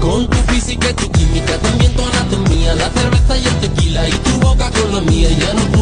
Con tu física y tu química, también tu anatomía, la cerveza y el tequila y tu boca con la mía. Ya no